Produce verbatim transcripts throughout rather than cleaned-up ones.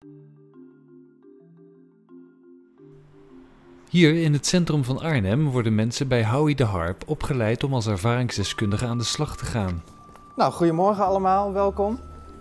Hier in het centrum van Arnhem worden mensen bij Howie de Harp opgeleid om als ervaringsdeskundige aan de slag te gaan. Nou, goedemorgen allemaal, welkom.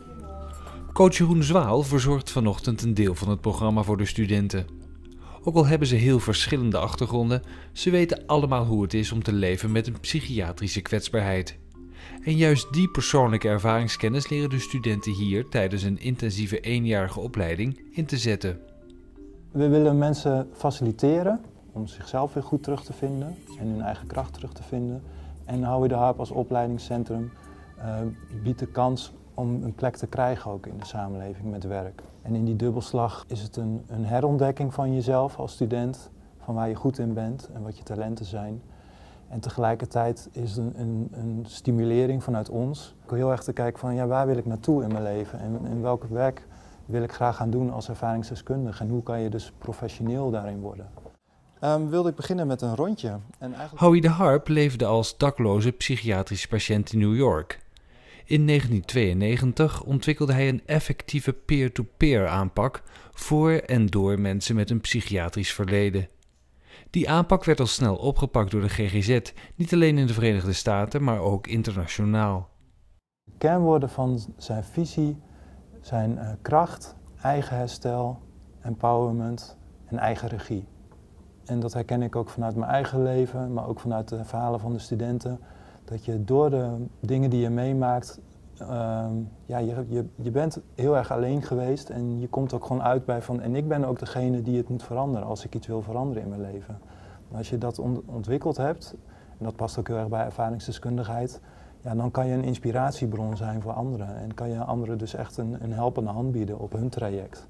Coach Jeroen Zwaal verzorgt vanochtend een deel van het programma voor de studenten. Ook al hebben ze heel verschillende achtergronden, ze weten allemaal hoe het is om te leven met een psychiatrische kwetsbaarheid. En juist die persoonlijke ervaringskennis leren de studenten hier tijdens een intensieve eenjarige opleiding in te zetten. We willen mensen faciliteren om zichzelf weer goed terug te vinden en hun eigen kracht terug te vinden. En Howie de Harp als opleidingscentrum uh, biedt de kans om een plek te krijgen ook in de samenleving met werk. En in die dubbelslag is het een, een herontdekking van jezelf als student, van waar je goed in bent en wat je talenten zijn. En tegelijkertijd is het een, een, een stimulering vanuit ons. Ik wil heel erg te kijken van ja, waar wil ik naartoe in mijn leven en, en welk werk wil ik graag gaan doen als ervaringsdeskundige en hoe kan je dus professioneel daarin worden. Um, wilde ik beginnen met een rondje. En eigenlijk... Howie de Harp leefde als dakloze psychiatrische patiënt in New York. In negentien tweeënnegentig ontwikkelde hij een effectieve peer-to-peer aanpak voor en door mensen met een psychiatrisch verleden. Die aanpak werd al snel opgepakt door de G G Z, niet alleen in de Verenigde Staten, maar ook internationaal. De kernwoorden van zijn visie zijn uh, kracht, eigen herstel, empowerment en eigen regie. En dat herken ik ook vanuit mijn eigen leven, maar ook vanuit de verhalen van de studenten. Dat je door de dingen die je meemaakt, uh, ja, je, je, je bent heel erg alleen geweest en je komt ook gewoon uit bij van, en ik ben ook degene die het moet veranderen als ik iets wil veranderen in mijn leven. Maar als je dat on, ontwikkeld hebt, en dat past ook heel erg bij ervaringsdeskundigheid, ja, dan kan je een inspiratiebron zijn voor anderen en kan je anderen dus echt een, een helpende hand bieden op hun traject.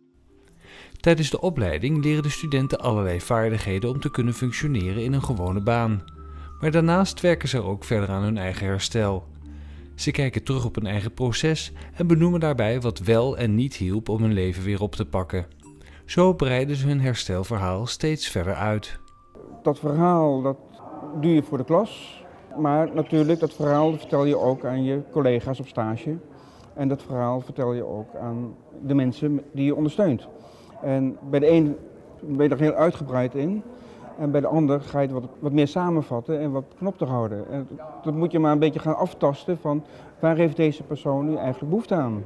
Tijdens de opleiding leren de studenten allerlei vaardigheden om te kunnen functioneren in een gewone baan. Maar daarnaast werken ze ook verder aan hun eigen herstel. Ze kijken terug op hun eigen proces en benoemen daarbij wat wel en niet hielp om hun leven weer op te pakken. Zo breiden ze hun herstelverhaal steeds verder uit. Dat verhaal dat doe je voor de klas, maar natuurlijk dat verhaal vertel je ook aan je collega's op stage. En dat verhaal vertel je ook aan de mensen die je ondersteunt. En bij de een ben je er heel uitgebreid in. En bij de ander ga je het wat, wat meer samenvatten en wat knopig houden. En dat moet je maar een beetje gaan aftasten van waar heeft deze persoon nu eigenlijk behoefte aan.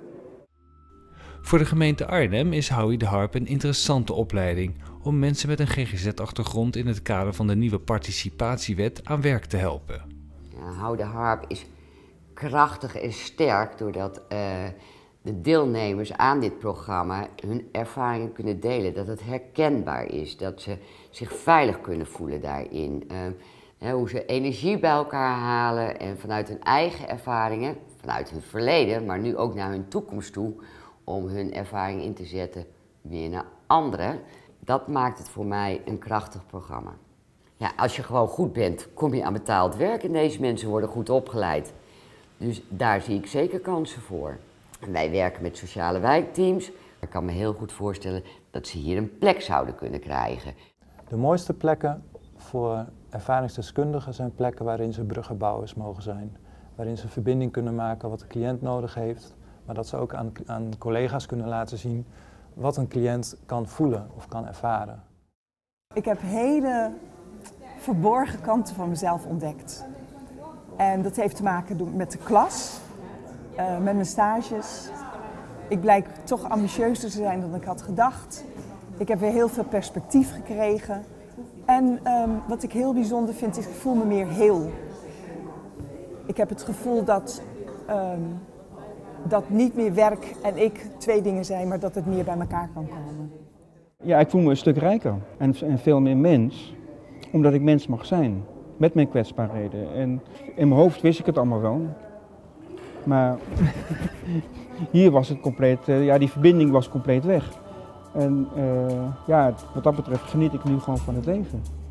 Voor de gemeente Arnhem is Howie de Harp een interessante opleiding om mensen met een G G Z-achtergrond in het kader van de nieuwe participatiewet aan werk te helpen. Ja, Howie de Harp is krachtig en sterk doordat uh, de deelnemers aan dit programma hun ervaringen kunnen delen. Dat het herkenbaar is, dat ze zich veilig kunnen voelen daarin. Uh, hè, hoe ze energie bij elkaar halen en vanuit hun eigen ervaringen, vanuit hun verleden, maar nu ook naar hun toekomst toe, om hun ervaring in te zetten weer naar anderen. Dat maakt het voor mij een krachtig programma. Ja, als je gewoon goed bent, kom je aan betaald werk en deze mensen worden goed opgeleid. Dus daar zie ik zeker kansen voor. En wij werken met sociale wijkteams. Ik kan me heel goed voorstellen dat ze hier een plek zouden kunnen krijgen. De mooiste plekken voor ervaringsdeskundigen zijn plekken waarin ze bruggenbouwers mogen zijn. Waarin ze verbinding kunnen maken wat de cliënt nodig heeft. Maar dat ze ook aan, aan collega's kunnen laten zien wat een cliënt kan voelen of kan ervaren. Ik heb hele verborgen kanten van mezelf ontdekt. En dat heeft te maken met de klas, uh, met mijn stages. Ik blijk toch ambitieuzer te zijn dan ik had gedacht. Ik heb weer heel veel perspectief gekregen. En um, wat ik heel bijzonder vind, is ik voel me meer heel. Ik heb het gevoel dat, um, dat niet meer werk en ik twee dingen zijn, maar dat het meer bij elkaar kan komen. Ja, ik voel me een stuk rijker en, en veel meer mens, omdat ik mens mag zijn. Met mijn kwetsbaarheden. En in mijn hoofd wist ik het allemaal wel. Maar hier was het compleet, uh, ja, die verbinding was compleet weg. En uh, ja, wat dat betreft geniet ik nu gewoon van het leven.